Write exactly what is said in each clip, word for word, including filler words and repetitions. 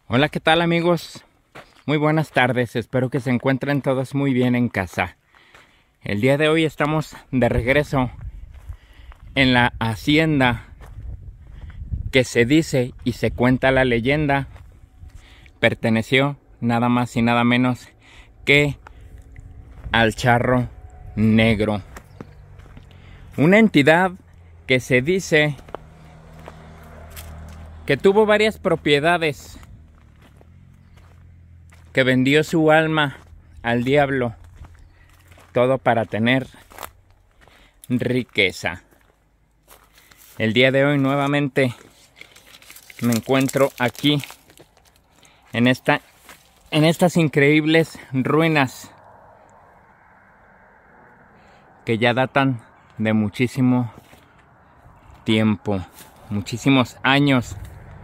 Hola, ¿qué tal amigos? Muy buenas tardes, espero que se encuentren todos muy bien en casa. El día de hoy estamos de regreso en la hacienda que se dice y se cuenta la leyenda perteneció nada más y nada menos que al Charro Negro. Una entidad que se dice que tuvo varias propiedades, que vendió su alma al diablo, todo para tener riqueza. El día de hoy nuevamente me encuentro aquí en esta en estas increíbles ruinas que ya datan de muchísimo tiempo, muchísimos años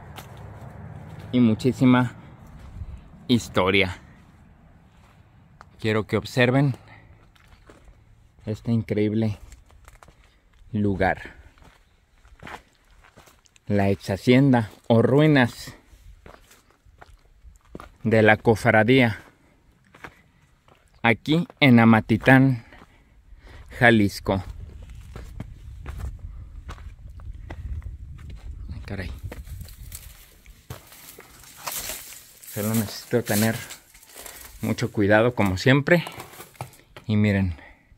y muchísima historia. Quiero que observen este increíble lugar. La ex hacienda o ruinas de la cofradía aquí en Amatitán, Jalisco. Ay, caray. Solo necesito tener mucho cuidado como siempre. Y miren.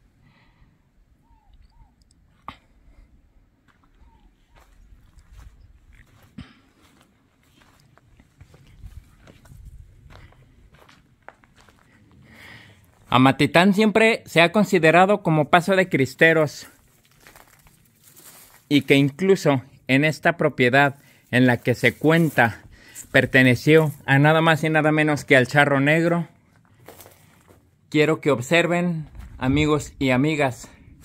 Amatitán siempre se ha considerado como paso de cristeros. Y que incluso en esta propiedad en la que se cuenta perteneció a nada más y nada menos que al Charro Negro. Quiero que observen, amigos y amigas,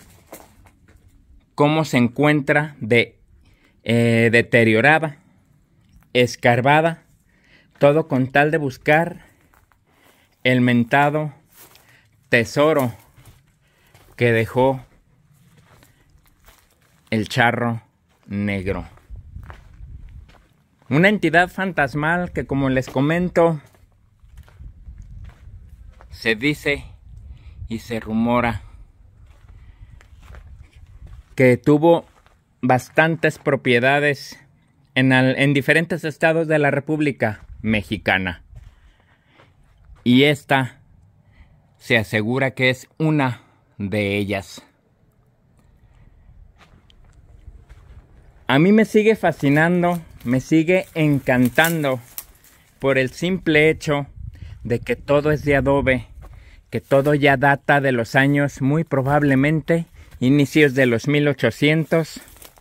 cómo se encuentra de eh, deteriorada, escarbada, todo con tal de buscar el mentado tesoro que dejó el Charro Negro. Una entidad fantasmal que, como les comento, se dice y se rumora que tuvo bastantes propiedades en, al, en diferentes estados de la República Mexicana. Y esta se asegura que es una de ellas. A mí me sigue fascinando, me sigue encantando por el simple hecho de que todo es de adobe, que todo ya data de los años muy probablemente inicios de los mil ochocientos,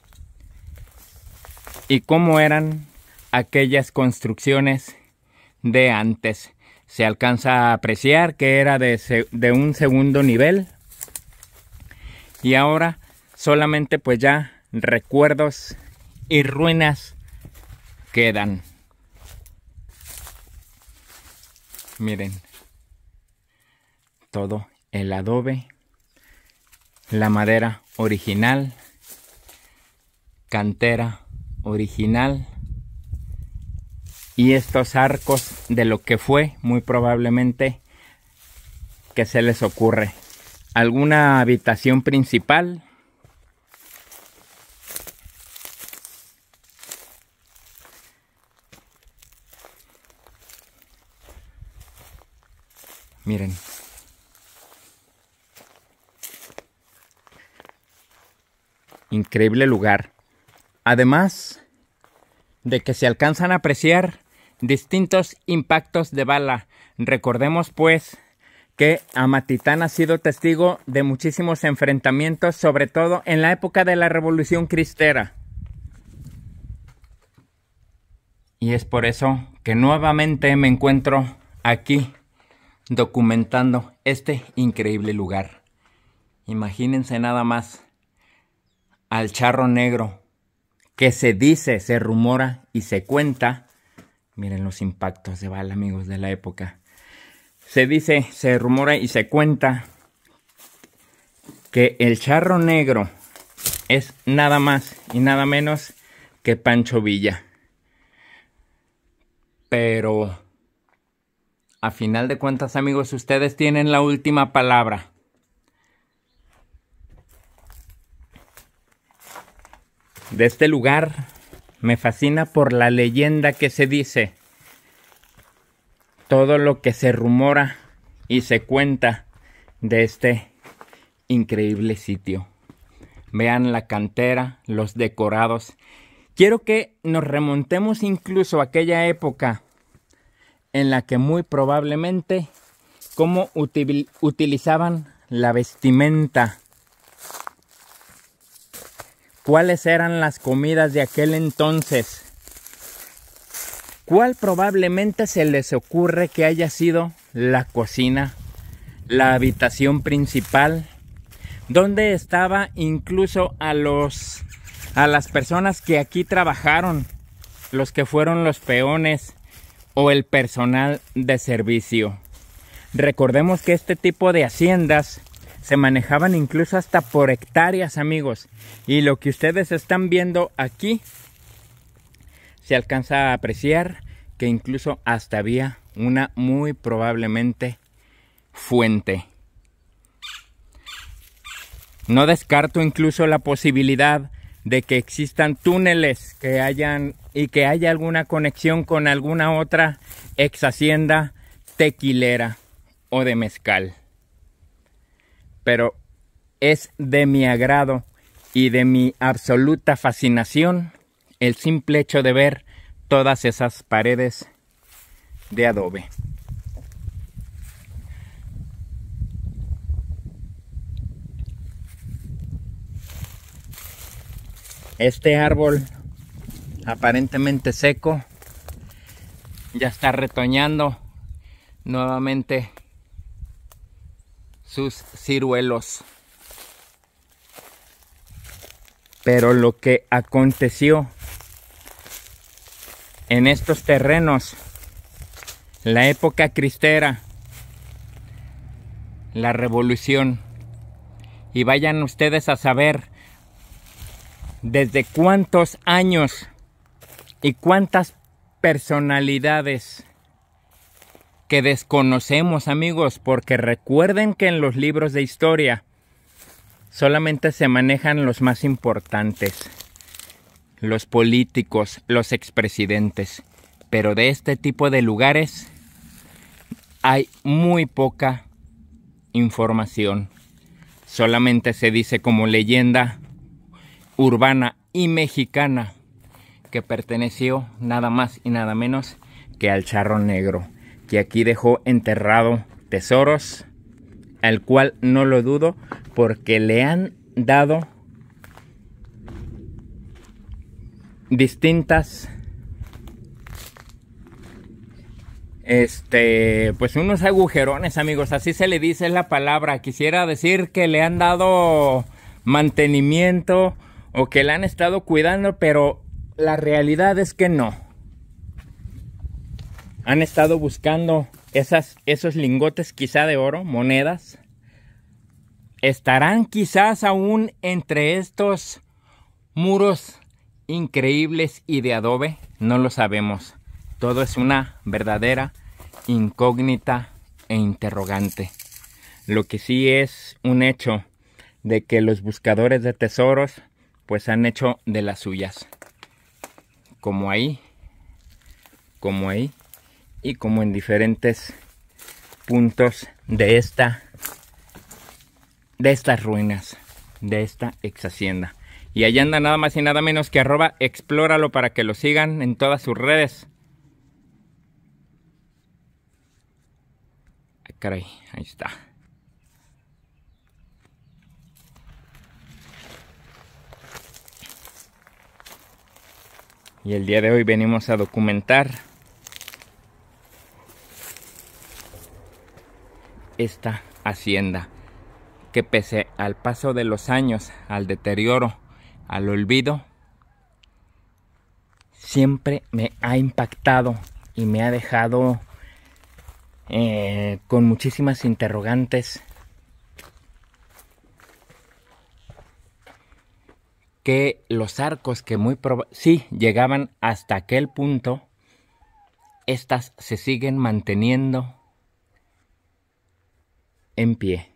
y cómo eran aquellas construcciones de antes. Se alcanza a apreciar que era de, de un segundo nivel, y ahora solamente pues ya recuerdos y ruinas quedan. Miren, todo el adobe, la madera original, cantera original, y estos arcos de lo que fue muy probablemente, que se les ocurre, alguna habitación principal. Miren. Increíble lugar. Además de que se alcanzan a apreciar distintos impactos de bala. Recordemos pues que Amatitán ha sido testigo de muchísimos enfrentamientos, sobre todo en la época de la Revolución Cristera. Y es por eso que nuevamente me encuentro aquí documentando este increíble lugar. Imagínense nada más al Charro Negro, que se dice, se rumora y se cuenta. Miren los impactos de bala, amigos, de la época. Se dice, se rumora y se cuenta que el Charro Negro es nada más y nada menos que Pancho Villa. pero a final de cuentas, amigos, ustedes tienen la última palabra. De este lugar me fascina por la leyenda que se dice, todo lo que se rumora y se cuenta de este increíble sitio. Vean la cantera, los decorados. Quiero que nos remontemos incluso a aquella época en la que muy probablemente cómo util- utilizaban la vestimenta. ¿Cuáles eran las comidas de aquel entonces? ¿Cuál probablemente se les ocurre que haya sido la cocina, la habitación principal, donde estaba incluso a los a las personas que aquí trabajaron, los que fueron los peones o el personal de servicio? Recordemos que este tipo de haciendas se manejaban incluso hasta por hectáreas, amigos. Y lo que ustedes están viendo aquí, se alcanza a apreciar que incluso hasta había una muy probablemente fuente. No descarto incluso la posibilidad de que existan túneles que hayan y que haya alguna conexión con alguna otra ex hacienda tequilera o de mezcal. Pero es de mi agrado y de mi absoluta fascinación el simple hecho de ver todas esas paredes de adobe. Este árbol aparentemente seco ya está retoñando nuevamente sus ciruelos. Pero lo que aconteció en estos terrenos, la época cristera, la revolución, y vayan ustedes a saber desde cuántos años y cuántas personalidades que desconocemos, amigos, porque recuerden que en los libros de historia solamente se manejan los más importantes, los políticos, los expresidentes, pero de este tipo de lugares hay muy poca información. Solamente se dice como leyenda urbana y mexicana que perteneció nada más y nada menos que al Charro Negro, que aquí dejó enterrado tesoros, al cual no lo dudo porque le han dado distintas este pues unos agujerones, amigos, así se le dice la palabra. Quisiera decir que le han dado mantenimiento o que la han estado cuidando, pero la realidad es que no. Han estado buscando esas, esos lingotes quizá de oro, monedas. Estarán quizás aún entre estos muros increíbles y de adobe, no lo sabemos. Todo es una verdadera incógnita e interrogante. Lo que sí es un hecho de que los buscadores de tesoros pues han hecho de las suyas. Como ahí, como ahí y como en diferentes puntos de esta de estas ruinas, de esta ex hacienda. Y allá anda nada más y nada menos que arroba explóralo para que lo sigan en todas sus redes. Ay, caray, ahí está. Y el día de hoy venimos a documentar esta hacienda que, pese al paso de los años, al deterioro, al olvido, siempre me ha impactado y me ha dejado eh, con muchísimas interrogantes. Que los arcos que muy probablemente sí llegaban hasta aquel punto, estas se siguen manteniendo en pie.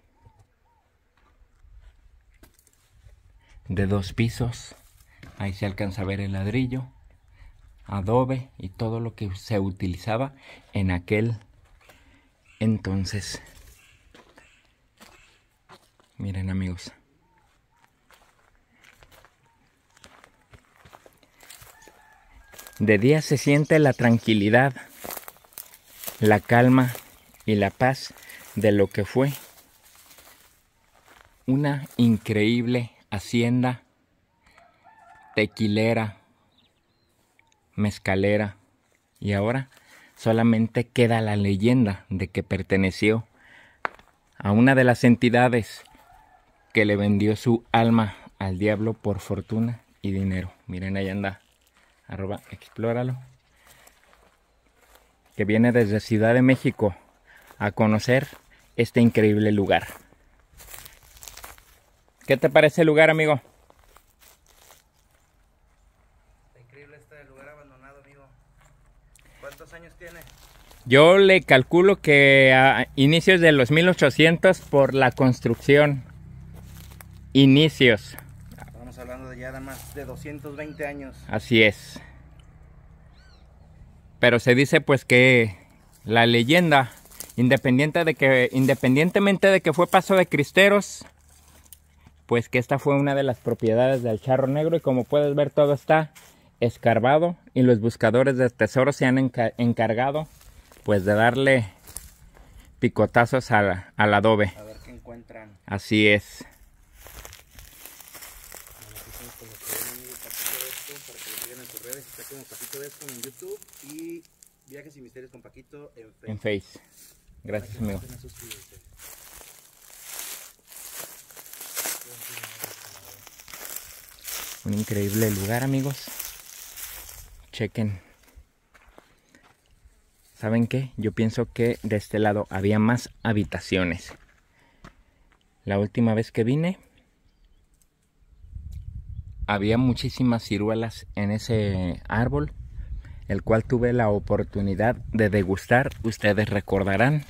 De dos pisos, ahí se alcanza a ver el ladrillo, adobe y todo lo que se utilizaba en aquel entonces. Miren, amigos. De día se siente la tranquilidad, la calma y la paz de lo que fue una increíble hacienda tequilera, mezcalera, y ahora solamente queda la leyenda de que perteneció a una de las entidades que le vendió su alma al diablo por fortuna y dinero. Miren, ahí anda, arroba explóralo, que viene desde Ciudad de México a conocer este increíble lugar. ¿Qué te parece el lugar, amigo? Está increíble este lugar abandonado, amigo. ¿Cuántos años tiene? Yo le calculo que a inicios de los mil ochocientos por la construcción. Inicios. Estamos hablando de ya de más de doscientos veinte años. Así es. Pero se dice pues que la leyenda, independiente de que, independientemente de que fue paso de cristeros, pues que esta fue una de las propiedades del Charro Negro, y como puedes ver todo está escarbado y los buscadores de tesoros se han enca encargado pues de darle picotazos al, al adobe. A ver qué encuentran. Así es. Para que lo sigan en sus redes, está como Paquito de esto en YouTube y Viajes y Misterios con Paquito en Facebook. En Face. Gracias, amigo. Un increíble lugar, amigos. Chequen. ¿Saben qué? Yo pienso que de este lado había más habitaciones. La última vez que vine, había muchísimas ciruelas en ese árbol, el cual tuve la oportunidad de degustar. Ustedes recordarán.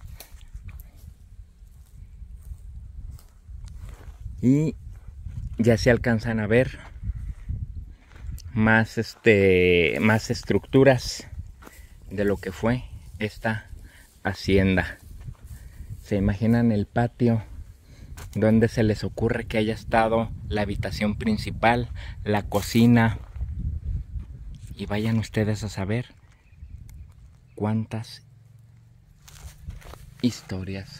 Y ya se alcanzan a ver más, este, más estructuras de lo que fue esta hacienda. ¿Se imaginan el patio? ¿Dónde se les ocurre que haya estado la habitación principal, la cocina? Y vayan ustedes a saber cuántas historias.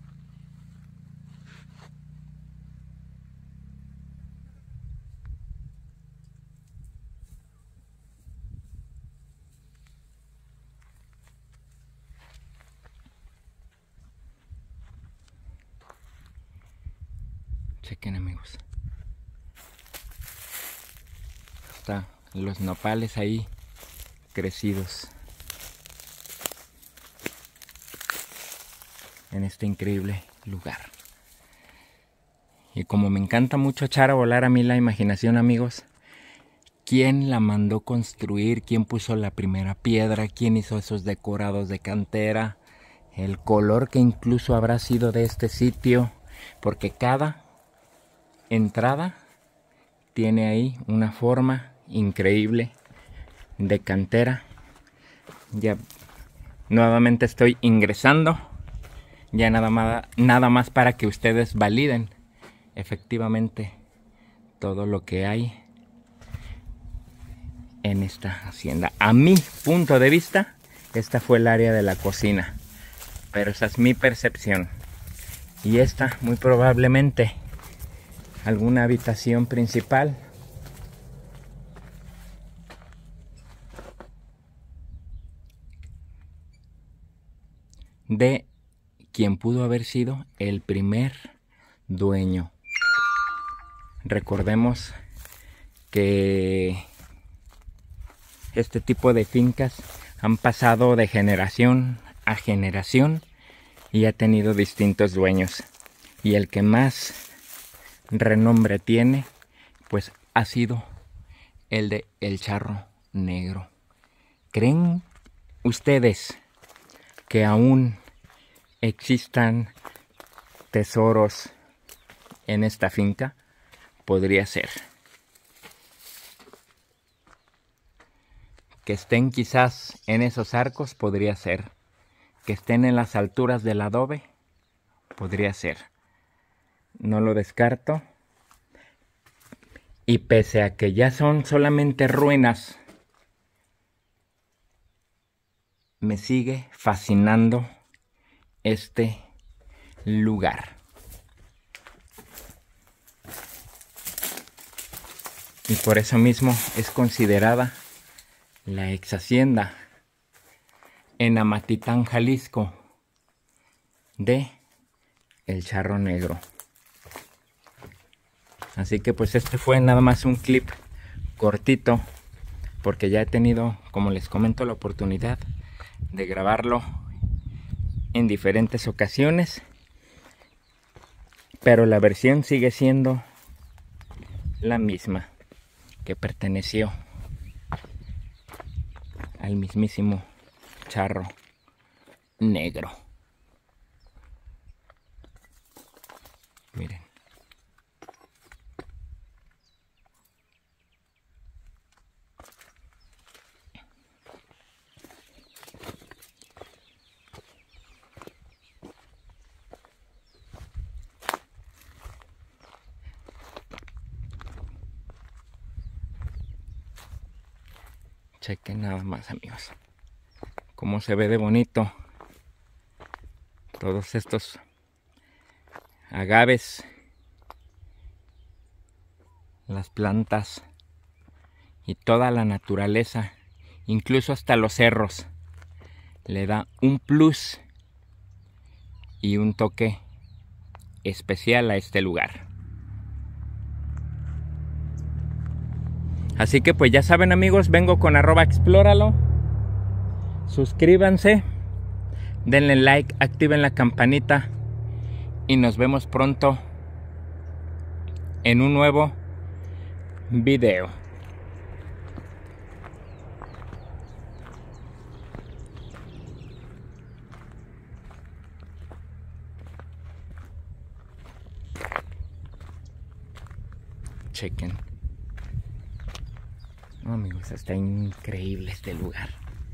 Chequen, amigos. Está los nopales ahí crecidos en este increíble lugar. Y como me encanta mucho echar a volar a mí la imaginación, amigos, ¿quién la mandó construir? ¿Quién puso la primera piedra? ¿Quién hizo esos decorados de cantera? El color que incluso habrá sido de este sitio, porque cada entrada tiene ahí una forma increíble de cantera. Ya nuevamente estoy ingresando, ya nada más, nada más para que ustedes validen efectivamente todo lo que hay en esta hacienda. A mi punto de vista, esta fue el área de la cocina, pero esa es mi percepción. Y esta muy probablemente alguna habitación principal. De quien pudo haber sido el primer dueño. Recordemos que este tipo de fincas han pasado de generación a generación y ha tenido distintos dueños. Y el que más renombre tiene, pues ha sido el de el Charro Negro. ¿Creen ustedes que aún existan tesoros en esta finca? Podría ser. Que estén quizás en esos arcos, podría ser. Que estén en las alturas del adobe, podría ser. No lo descarto. Y pese a que ya son solamente ruinas, me sigue fascinando este lugar. Y por eso mismo es considerada la ex hacienda en Amatitán, Jalisco, de El Charro Negro. Así que pues este fue nada más un clip cortito, porque ya he tenido, como les comento, la oportunidad de grabarlo en diferentes ocasiones, pero la versión sigue siendo la misma, que perteneció al mismísimo Charro Negro. Miren. Chequen nada más, amigos, cómo se ve de bonito todos estos agaves, las plantas y toda la naturaleza, incluso hasta los cerros, le da un plus y un toque especial a este lugar. Así que pues ya saben, amigos, vengo con arroba explóralo. Suscríbanse, denle like, activen la campanita y nos vemos pronto en un nuevo video. Chequen. No, amigos, está increíble este lugar.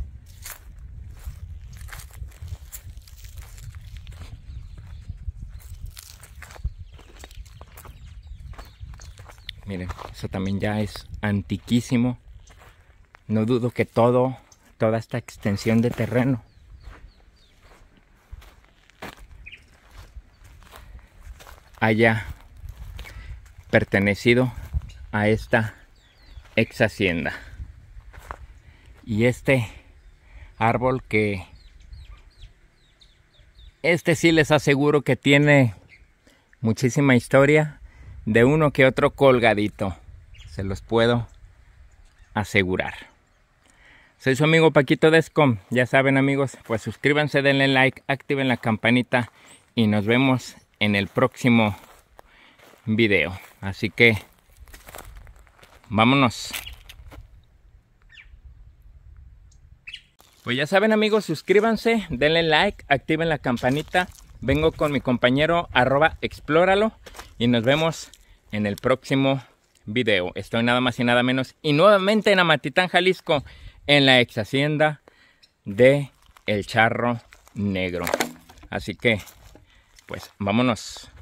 Miren, eso también ya es antiquísimo. No dudo que todo, toda esta extensión de terreno haya pertenecido a esta ex hacienda. Y este árbol, que este sí les aseguro que tiene muchísima historia, de uno que otro colgadito, se los puedo asegurar. Soy su amigo Paquito Descom. Ya saben, amigos, pues suscríbanse, denle like, activen la campanita y nos vemos en el próximo video. Así que vámonos. Pues ya saben, amigos, suscríbanse, denle like, activen la campanita. Vengo con mi compañero arroba explóralo y nos vemos en el próximo video. Estoy nada más y nada menos y nuevamente en Amatitán, Jalisco, en la ex hacienda de El Charro Negro. Así que pues vámonos.